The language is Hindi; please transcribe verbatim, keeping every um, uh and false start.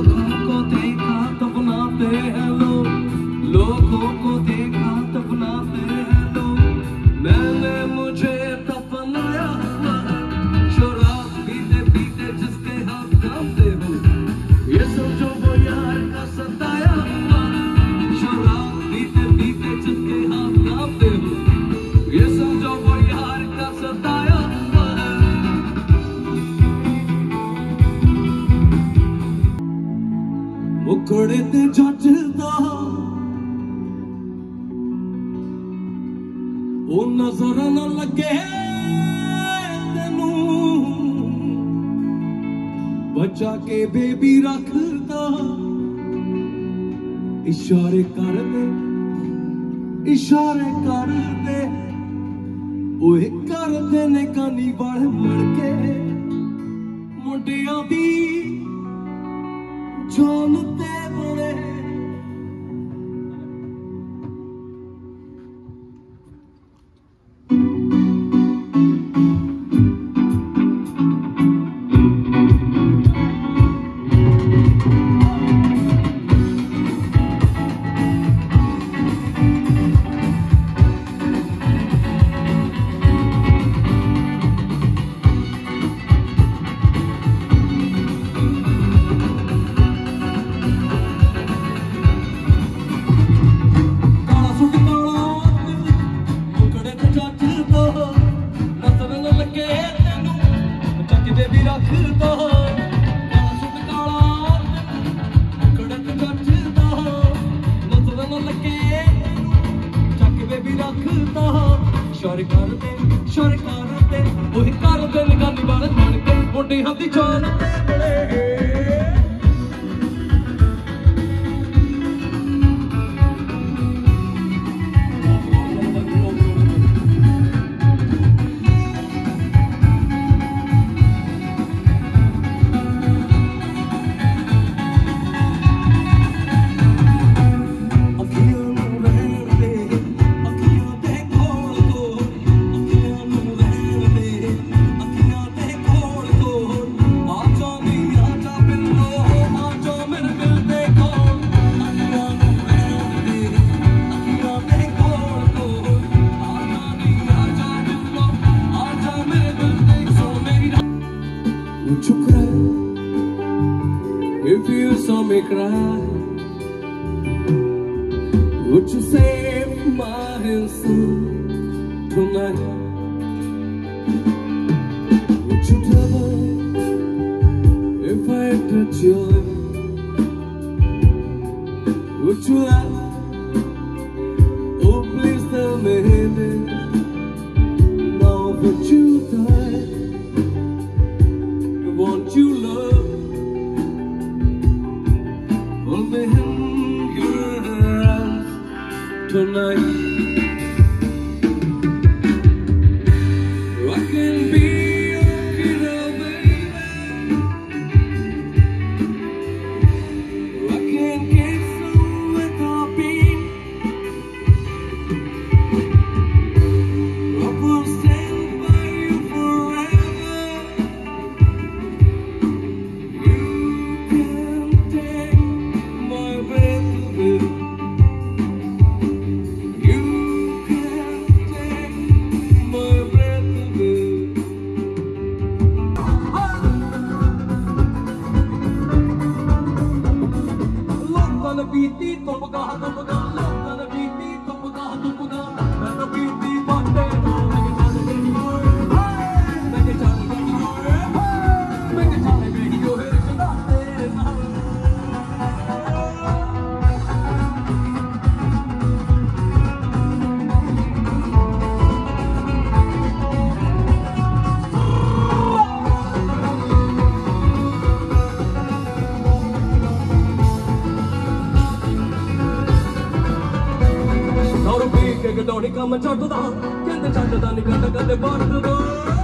लोगों को देखा तो बनाते हैं लोग, लोगों को देखा तो बनाते हैं लोग। मैंने मुझे दफनाया हुआ है, शराब पीते पीते जिसके हाथ कांपते हो, ये समझो वो यार का सताया हुआ है। शराब पीते पीते जिसके हाथ कांपते हो, ये समझो वो यार का सताया हुआ है। मुखड़े ते जचदा ओ नजर न लगे तेनू, बचा के बेबी रखदा। इशारे कर दे, इशारे कर दे, ओए कर दे ने कानी बड़ मड़ के। मुंडियां दी जान ते बड़े शोर कर दे, शोर कर दे, ओए कर दे निगानी बाल बन के। मुंडियां दी जान ते बड़े if you saw me cry, would you save my hands tonight? Would you tell me if I touch your lips? Would you laugh? Oh, please tell me this. Now would you die? Won't you love? Hold me in your arms tonight. I can be your hero, baby. I can kiss you without being. I will stand by you forever. You can take my breath away. You can take my breath away. Lotta na beati tum ga tum ga, lotta na beati tum ga tum ga, na beati batte no lage chal gei hoye, lage chal gei hoye, lage chal gei hoye sada tere naal. Daru pee ke gadoni kam chadda, kende chadda ni kanda kade baat do.